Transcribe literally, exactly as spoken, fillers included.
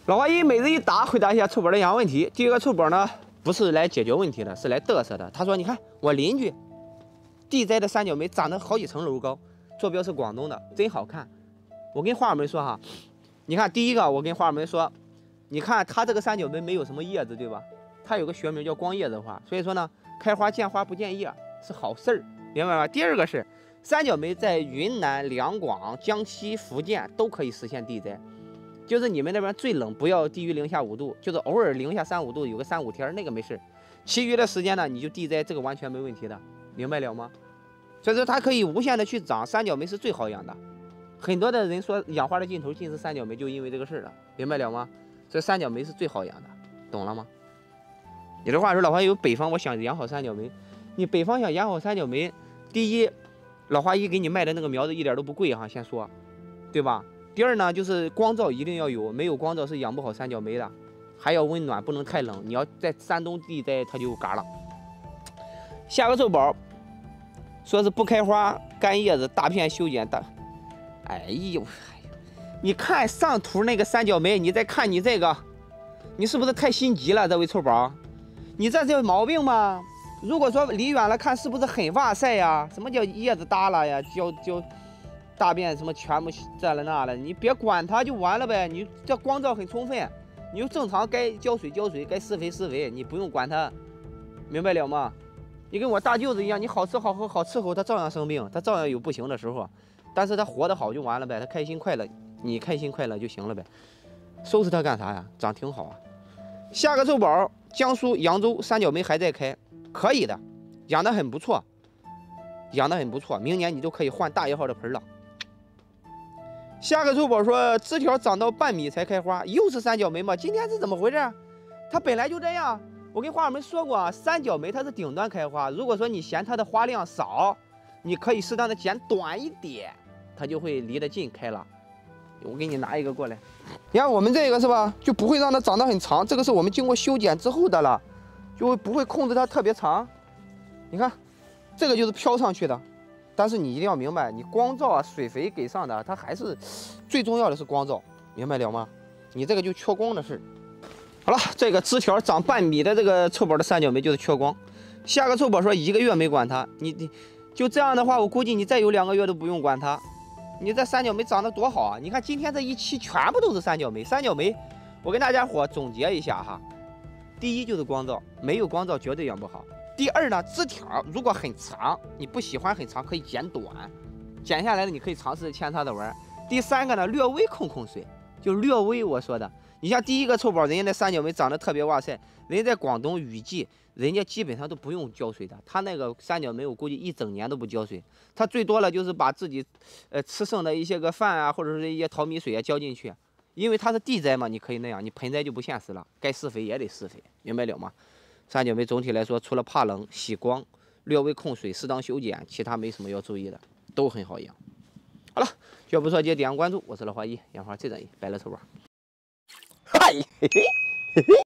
老花姨每日一答回答一下臭宝的养问题。第一个臭宝呢，不是来解决问题的，是来嘚瑟的。他说：“你看我邻居地栽的三角梅长得好几层楼高，坐标是广东的，真好看。”我跟花友们说哈，你看第一个，我跟花友们说，你看它这个三角梅没有什么叶子，对吧？它有个学名叫光叶子花，所以说呢，开花见花不见叶是好事儿，明白吗？第二个是三角梅在云南、两广、江西、福建都可以实现地栽。就是你们那边最冷不要低于零下五度，就是偶尔零下三五度有个三五天那个没事，其余的时间呢你就地栽，这个完全没问题的，明白了吗？所以说它可以无限的去长，三角梅是最好养的。很多的人说养花的尽头尽是三角梅，就因为这个事儿了，明白了吗？所以三角梅是最好养的，懂了吗？有的话说老花有北方我想养好三角梅，你北方想养好三角梅，第一，老花一给你卖的那个苗子一点都不贵哈，先说，对吧？第二呢，就是光照一定要有，没有光照是养不好三角梅的，还要温暖，不能太冷。你要在山东地栽，它就嘎了。下个臭宝说是不开花、干叶子、大片修剪大，哎呦，你看上图那个三角梅，你再看你这个，你是不是太心急了？这位臭宝，你这是有毛病吗？如果说离远了看，是不是很哇塞呀？什么叫叶子耷拉呀？叫叫。大便什么全部这了那了，你别管它就完了呗。你这光照很充分，你就正常该浇水浇水，该施肥施肥，你不用管它，明白了吗？你跟我大舅子一样，你好吃好喝好伺候，他照样生病，他照样有不行的时候，但是他活得好就完了呗，他开心快乐，你开心快乐就行了呗。收拾他干啥呀？长挺好啊。下个臭宝，江苏扬州三角梅还在开，可以的，养得很不错，养得很不错，明年你就可以换大一号的盆了。下个臭宝说枝条长到半米才开花，又是三角梅吗？今天是怎么回事？它本来就这样。我跟花友们说过，三角梅它是顶端开花。如果说你嫌它的花量少，你可以适当的剪短一点，它就会离得近开了。我给你拿一个过来，你看我们这个是吧，就不会让它长得很长。这个是我们经过修剪之后的了，就不会控制它特别长。你看，这个就是飘上去的。但是你一定要明白，你光照啊、水肥给上的，它还是最重要的是光照，明白了吗？你这个就缺光的事。好了，这个枝条长半米的这个臭宝的三角梅就是缺光。下个臭宝说一个月没管它，你你就这样的话，我估计你再有两个月都不用管它。你这三角梅长得多好啊！你看今天这一期全部都是三角梅，三角梅，我跟大家伙总结一下哈。第一就是光照，没有光照绝对养不好。第二呢，枝条如果很长，你不喜欢很长，可以剪短，剪下来的你可以尝试扦插的玩。第三个呢，略微控控水，就略微我说的。你像第一个臭宝，人家那三角梅长得特别哇塞，人家在广东雨季，人家基本上都不用浇水的。他那个三角梅，我估计一整年都不浇水，他最多了就是把自己呃吃剩的一些个饭啊，或者是一些淘米水啊浇进去，因为它是地栽嘛，你可以那样，你盆栽就不现实了，该施肥也得施肥，明白了吗？三角梅总体来说，除了怕冷、喜光、略微控水、适当修剪，其他没什么要注意的，都很好养。好了，学不错记得点关注，我是老花一，养花最专业，拜了臭宝。嗨，嘿嘿嘿嘿。